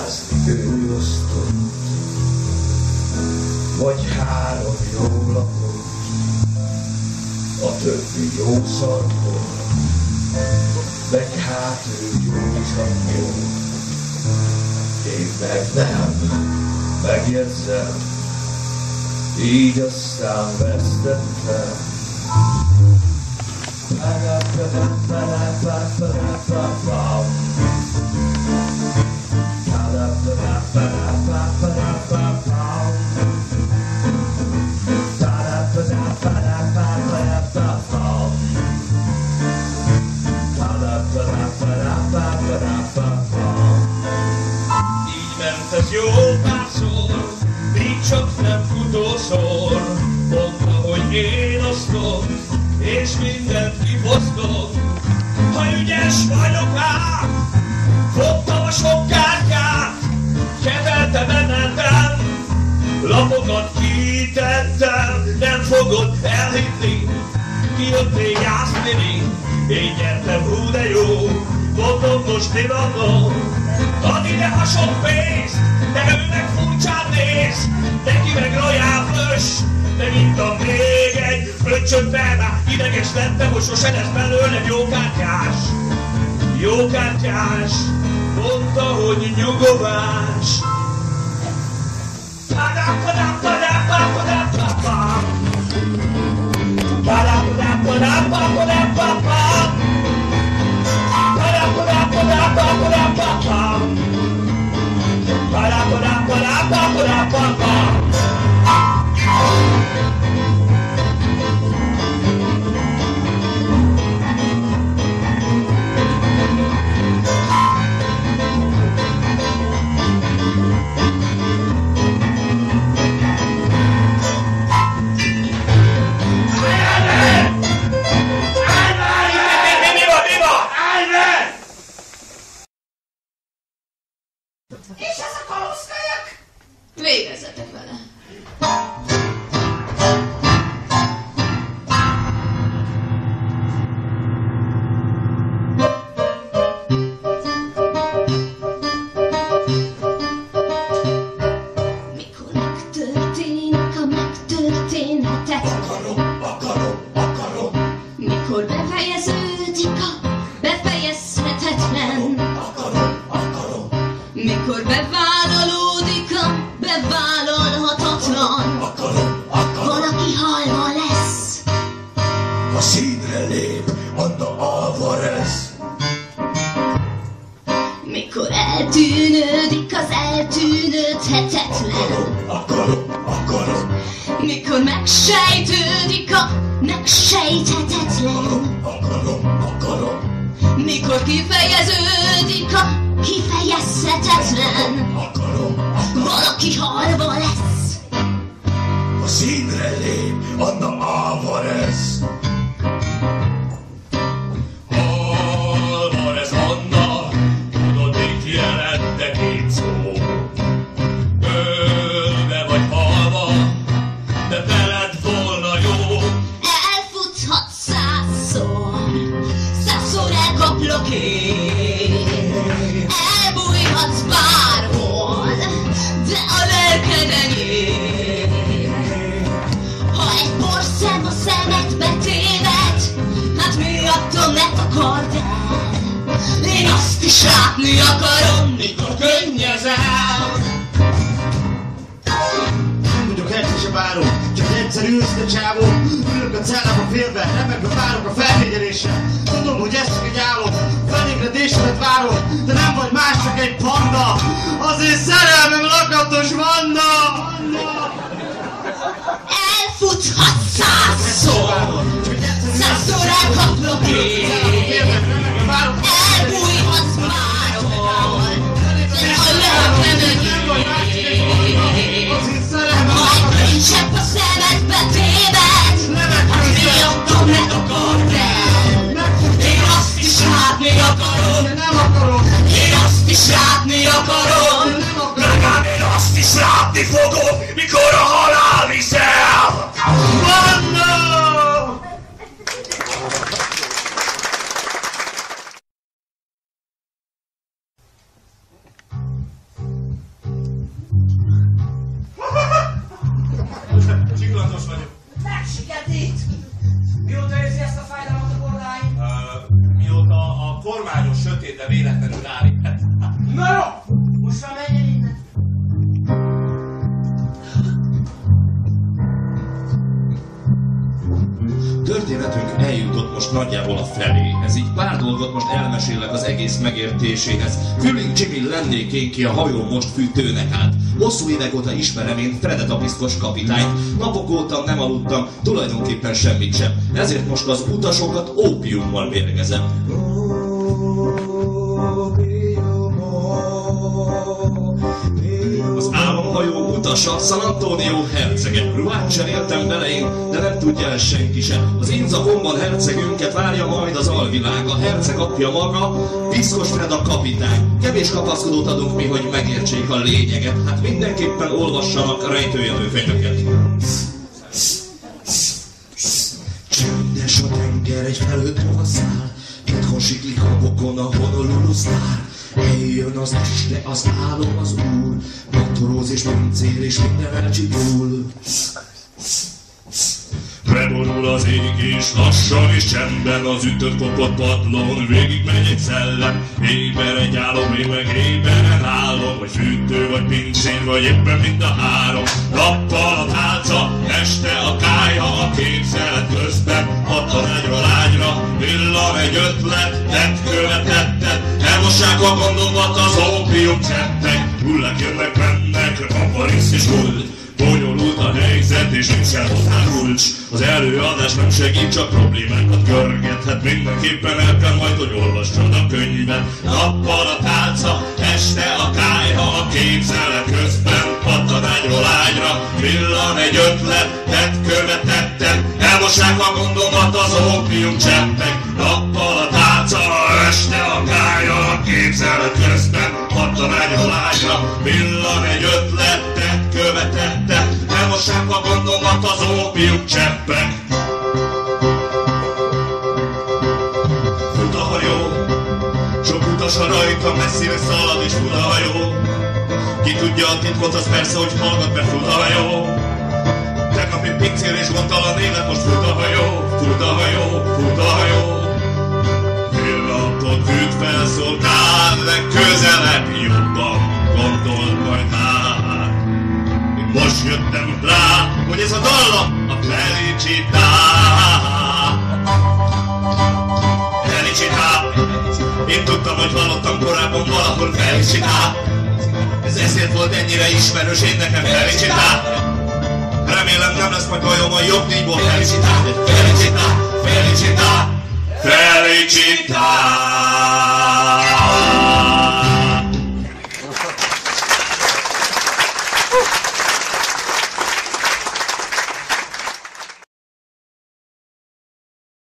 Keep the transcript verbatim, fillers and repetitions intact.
vigyázni ő osztott, vagy három jó lapot, a többi jó szarból, meg hát ő jó csak jó, én meg nem, megjegyzem, így aztán vesztettem. Így ment ez jó párszor, így csak nem futószor, mondta, hogy én osztok, és mindent kifosztok. Ha ügyes vagyok rá, fogtam a sok kártyát, kevelte menetem, lapokat kitettem, nem fogod elhinni, kijöttél játszani, én nyertem, hú de jó, mondom most divatom. Add ide a sok pénzt, de ő meg furcsán néz, neki meg rojáflös, megittam még egy fröccsöt már ideges lettem, hogy sose lesz belőlem jó kártyás. Jó kártyás, mondta, hogy nyugovás. És ez a kalózkölyök? Végezzetek vele! Mikor megtörténik a megtörténhetet, Akarom, akarom, akarom, mikor befejeződik a befejezhetetlen, akarom, akarom, mikor bevállalódik a bevállalhatatlan, akarom, akarom. valaki halva lesz. A színre lép Anna Alvarez. Mikor eltűnődik az eltűnődhetetlen, Akarom, akarom, mikor megsejtődik a megsejthetetlen, akarom, akarom, mikor kifejeződik a kifejezhetetlen, akarom, akarom. valaki halva lesz. A színre lép Anna Alvarez. Alvarez Anna, tudod, mit jelent de két szó? Ölve vagy halva, de veled volna jó. Elfuthat százszor, százszor elkaplok én. Elbújhatsz bárhol, de a lelked enyém. Ha egy porszem a szemedbe téved, hát miattam ne takard el. Én azt is látni akarom, mikor könnyezel. Nem vagyok egyszer se báró, csak egyszerű őszinte csávó. Ülök a cellába félve, remegve várok a felfigyelésre. Tudom, hogy ez csak egy álom, felébredésemet várom, de nem vagy más, csak egy panda. Azért szerelmem lakatos Vanda! Elfuthat százszor, százszor elkaplok én. Elbújhatsz bárhol, de a lelked enyém. Ha egy fénycsepp a szemedbe téved, hát miattam ne takard el. Én azt is látni akarom, én azt is látni akarom. Drágám, én azt is látni fogom, mikor a halál viszel. Vanda! Csiklandos vagyok. Megsiketít! Mióta érzi ezt a fájdalmat a bordáin? Uh, mióta a kormányos sötétbe véletlenül rálépett. Na jó! Most már menjen innen! Történetünk eljutott most nagyjából a felé. Ez így pár dolgot most elmesélek az egész megértéséhez. Füling Jimmy lennék én, ki a hajó most fűtőnek át. Hosszú évek óta ismerem én Fredet a piszkos kapitányt. Napok óta nem aludtam, tulajdonképpen semmit sem. Ezért most az utasokat ópiummal mérgezem. Az álomhajó utasa San Antonio hercege. Ruhát cseréltem bele én, de nem tudja el senki sem. Az én zakomban hercegünket várja majd az alvilág. A herceg apja maga, Piszkos Fred a kapitány. Kevés kapaszkodót adunk mi, hogy megértsék a lényeget. Hát mindenképpen olvassanak rejtőjelő könyveket. Csöndes a tenger, egy felhőtt száll. Itthon siklik a bokon a Honolulu sztár. Eljön az este, az álom, az úr, matróz és pincér és minden elcsitul. Beborul az ég és lassan és csendben az ütött kopott padlón végig megy egy szellem. Éber egy álom, én meg éberen állom, vagy fűtő, vagy pincér, vagy éppen mind a három. Nappal a tálca, este a kályha, a képzelet közben hattan ágyról ágyra. Villan egy ötlet, tett követettet, elmossák a gondomat az ópium csettek. Hullák jönnek, mennek, aparisz és hull. Bonyolult a helyzet és nincsen hozzá kulcs. Az előadás nem segít, csak problémákat görgethet. Mindenképpen el kell majd, hogy olvassad a könyvet. Nappal a tálca, este a kályha, a képzelet közben pattan ágyról ágyra. Villan egy ötlet, tett követettet, elmossák a gondomat az ópium cseppek. Nappal a tálca, este a kályha, a képzelet közben pattan ágyról ágyra. Villan egy ötlet, tett követettet, elmossák a gondomat az ópium cseppek. Fut a hajó, sok utas a rajta, messzire szalad és fut a hajó. Ki tudja a titkot, az persze, hogy hallgat, mert fut a hajó. Tegnapi pincér és gondtalan élet, most fut a hajó, fut a hajó, fut a hajó. Pillantott hűt felszóltál, legközelebb jobban gondolt majd már. Én most jöttem rá, hogy ez a dallam a Felicità. Felicità. Én tudtam, hogy hallottam korábban valahol Felicità. Ez ezért volt ennyire ismerős én nekem Felicità. Remélem nem lesz majd bajom a jogdíjból Felicità. Felicità, Felicità, Felicità.